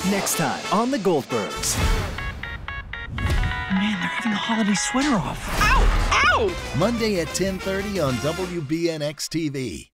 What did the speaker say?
Next time on the Goldbergs. Man, they're having the holiday sweater off. Ow! Ow! Monday at 10:30 on WBNX-TV.